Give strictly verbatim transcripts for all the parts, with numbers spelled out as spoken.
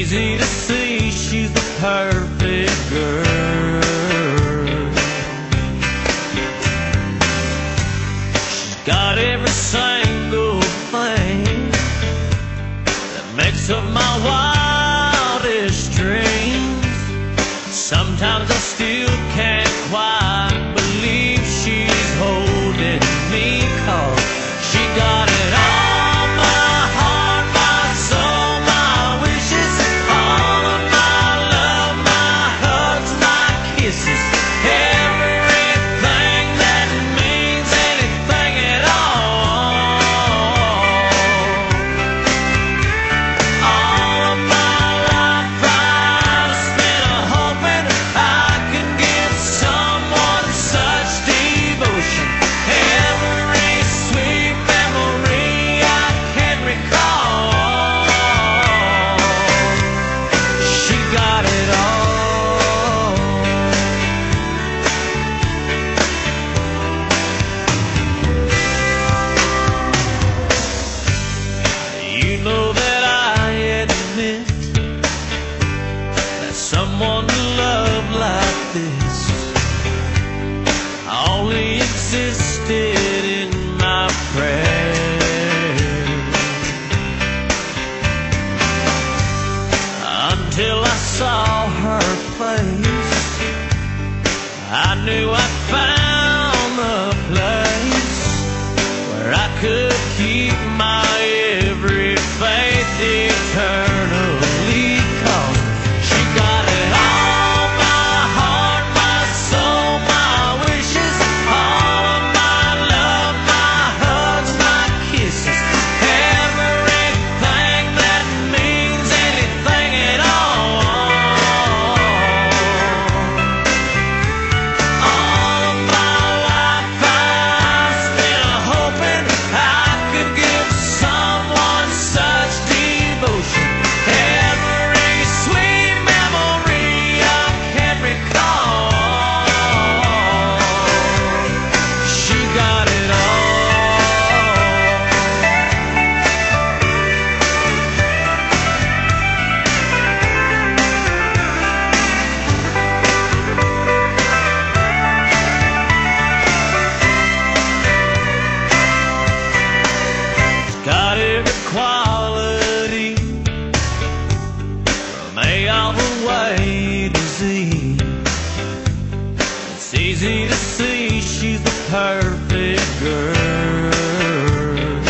easy to see she's the perfect girl. She's got every single thing that makes up my wildest dreams. Sometimes I still can't quite believe she's holding me, 'cause she got it all. Someone to love like this only existed in my prayers, until I saw her face. I knew I'd found the place where I could keep my every faith eternally. 'Cause she got it all, my heart, my soul, my wishes, all of my love, my hugs, my kisses, everything that means anything at all. All of my life I've spent hoping I could give someone such devotion. Every sweet memory I can recall. She got it all. Got every quality from A all the way to Z. It's easy to see she's the perfect girl.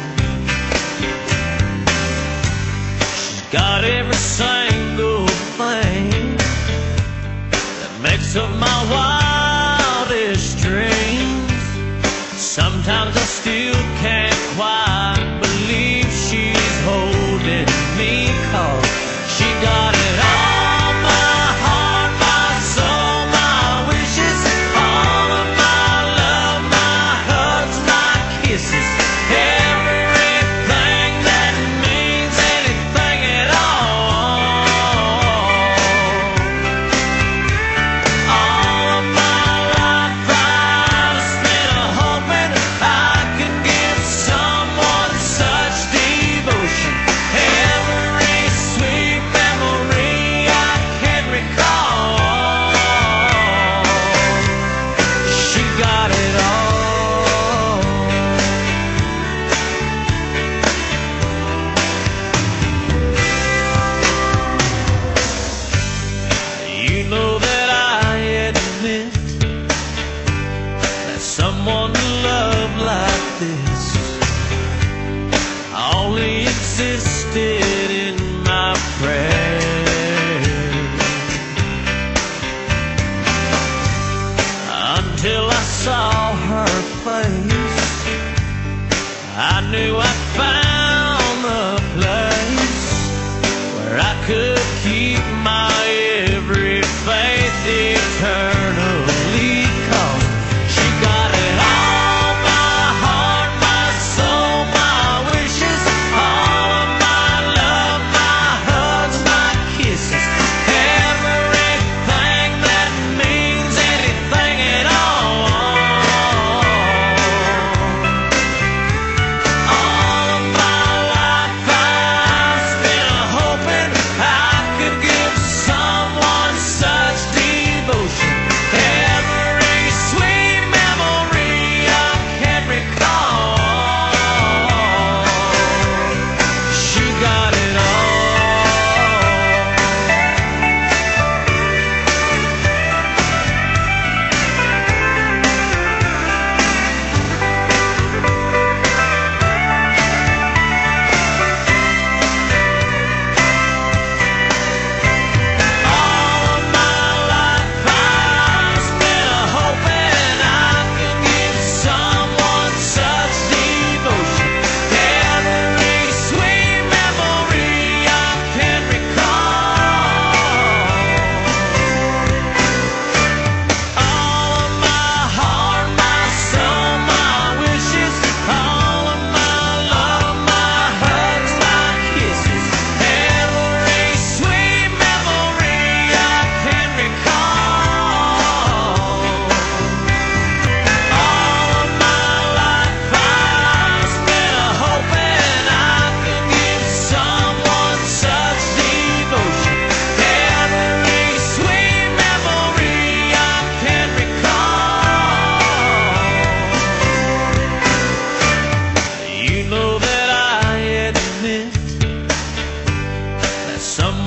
She's got every single thing that makes up my wildest dreams. Sometimes I still can't quite believe she's holding me, 'cause she got it all, my heart, my soul, my wishes, all of my love, my hugs, my kisses, everything that means anything at all. All of my life I've spent hoping I could give someone such devotion. Every sweet memory I can recall. She got it all. You know that I admit that someone to love like this only existed in my prayers, until I saw her face. I knew I found the place where I could keep my every faith eternally. 'Cause she got it all, my heart, my soul, my wishes, all of my love, my hugs, my kisses, everything that means anything at all. All of my life I've spent hoping I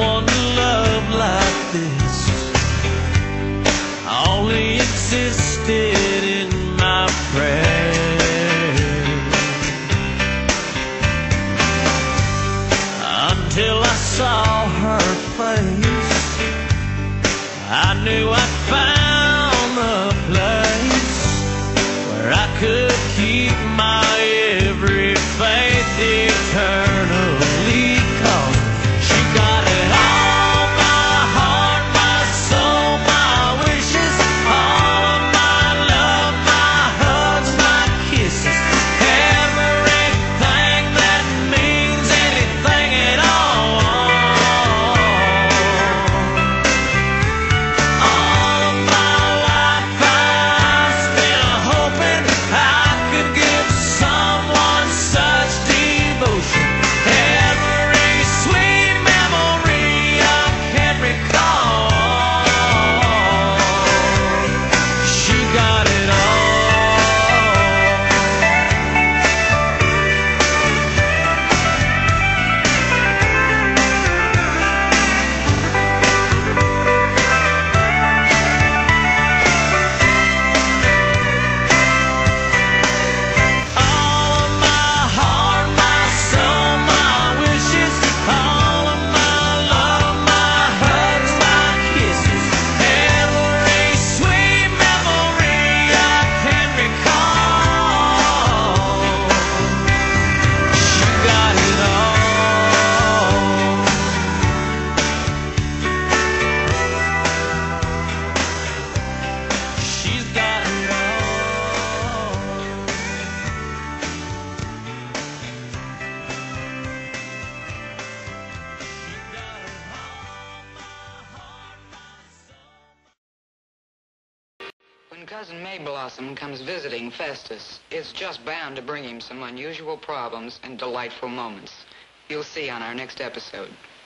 someone to love like this only existed in my prayers, until I saw her face. I knew I'd found the place where I could keep my every faith eternally. 'Cause she got it all, my heart, my soul, my wishes, all of my love, my hugs, my kisses, everything that means anything at all. All of my life I've spent hoping I could give someone such devotion. Every sweet memory I can recall. She got it all. All of my heart, my soul, my wishes, all of my love, my hugs, my kisses, every sweet memory I can recall. She got it all. She's got it all. When Cousin Mayblossom comes visiting Festus, it's just bound to bring him some unusual problems and delightful moments. You'll see on our next episode.